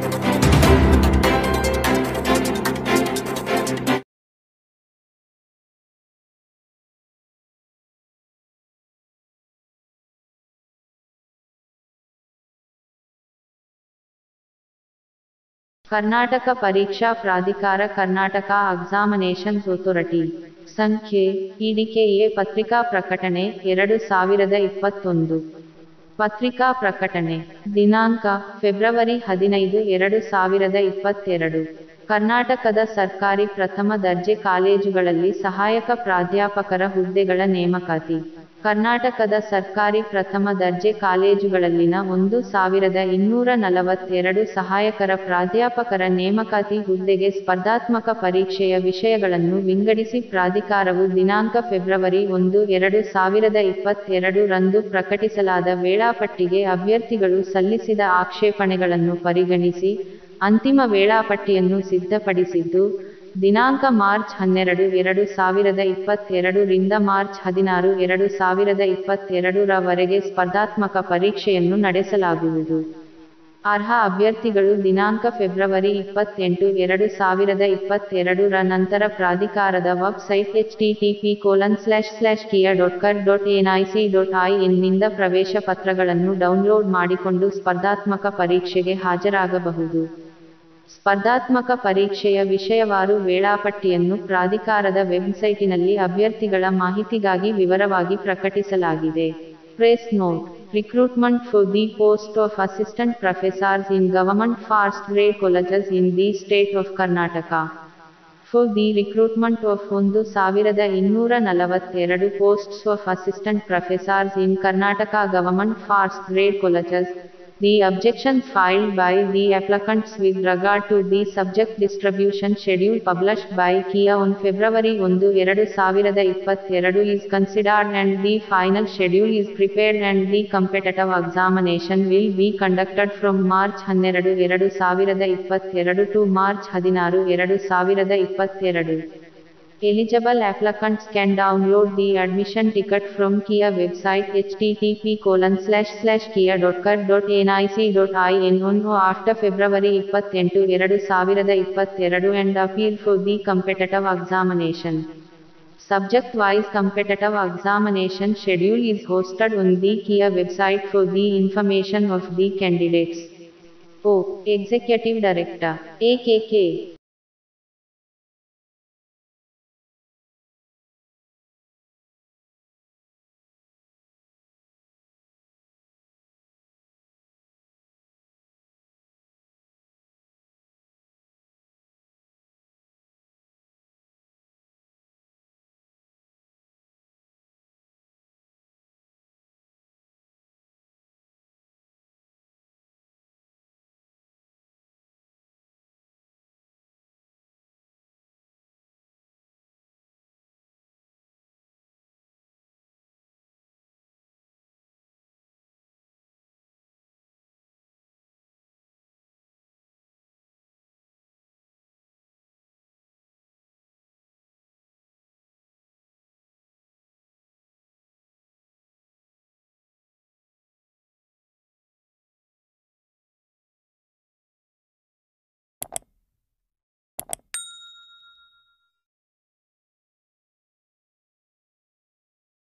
ಕರ್ನಾಟಕ ಪರೀಕ್ಷಾ ಪ್ರಾಧಿಕಾರ Karnataka examinations authority ಸಂಖ್ಯೆ ಇಡಿಕೆಎ ಪತ್ರಿಕಾ ಪ್ರಕಟಣೆ 2021 ಪತ್ರಿಕಾ ಪ್ರಕಟಣೆ ದಿನಾಂಕ ಫೆಬ್ರವರಿ 15, 2022 ಕರ್ನಾಟಕದ ಸರ್ಕಾರಿ ಪ್ರಥಮ ದರ್ಜೆ ಕಾಲೇಜುಗಳಲ್ಲಿ ಸಹಾಯಕ ಪ್ರಾಧ್ಯಾಪಕರ ಹುದ್ದೆಗಳ ನೇಮಕಾತಿ. ಕರ್ನಾಟಕದ ಸರ್ಕಾರಿ ಪ್ರಥಮ ದರ್ಜೆ ಕಾಲೇಜುಗಳಲ್ಲಿನ 1242 ಸಹಾಯಕರ ಪ್ರಾಧ್ಯಾಪಕರ ನೇಮಕಾತಿ ಹುದ್ದೆಗೆ ಸ್ಪರ್ಧಾತ್ಮಕ ಪರೀಕ್ಷೆಯ ವಿಷಯಗಳನ್ನು ವಿಂಗಡಿಸಿ ಪ್ರಾಧಿಕಾರವು ದಿನಾಂಕ ಫೆಬ್ರವರಿ 1, 2022 ರಂದು ಪ್ರಕಟಿಸಲಾದ ವೇಳಾಪಟ್ಟಿಗೆ ಅಭ್ಯರ್ಥಿಗಳು ಸಲ್ಲಿಸಿದ ಆಕ್ಷೇಪಣೆಗಳನ್ನು ಪರಿಗಣಿಸಿ, ಅಂತಿಮ ವೇಳಾಪಟ್ಟಿಯನ್ನು ಸಿದ್ಧಪಡಿಸಿದ್ದು, ದಿನಾಂಕ ಮಾರ್ಚ್ 12, 2022 ರಿಂದ ಮಾರ್ಚ್ 16, 2022 ರ ವರೆಗೆ ಸ್ಪರ್ಧಾತ್ಮಕ ಪರೀಕ್ಷೆಯನ್ನು ನಡೆಸಲಾಗುವುದು. ಅರ್ಹ ಅಭ್ಯರ್ಥಿಗಳು ದಿನಾಂಕ ಫೆಬ್ರವರಿ 28, 2022 ರ ನಂತರ ಪ್ರಾಧಿಕಾರದ ವೆಬ್ಸೈಟ್ http://kia.kar.nic.in ನಿಂದ ಪ್ರವೇಶ ಪತ್ರಗಳನ್ನು ಡೌನ್ಲೋಡ್ ಮಾಡಿಕೊಂಡು ಸ್ಪರ್ಧಾತ್ಮಕ ಪರೀಕ್ಷೆಗೆ ಹಾಜರಾಗಬಹುದು. ಸ್ಪರ್ಧಾತ್ಮಕ ಪರೀಕ್ಷೆಯ ವಿಷಯವಾರು ವೇಳಾಪಟ್ಟಿಯನ್ನು ಪ್ರಾಧಿಕಾರದ ವೆಬ್ಸೈಟಿನಲ್ಲಿ ಅಭ್ಯರ್ಥಿಗಳ ಮಾಹಿತಿಗಾಗಿ ವಿವರವಾಗಿ ಪ್ರಕಟಿಸಲಾಗಿದೆ. Press note: Recruitment for the post of Assistant Professors in Government First Grade Colleges in the State of Karnataka. For the recruitment of 1242 posts of Assistant Professors in Karnataka Government First Grade Colleges, the objections filed by the applicants with regard to the subject distribution schedule published by KIA on February 1, 2022 is considered and the final schedule is prepared and the competitive examination will be conducted from March 12, 2022 to March 16, 2022. Eligible applicants can download the admission ticket from KIA website http://kia.kar.nic.in on or after February 28, 2022 and appeal for the competitive examination. Subject-wise competitive examination schedule is hosted on the KIA website for the information of the candidates. O. Executive Director, AKK.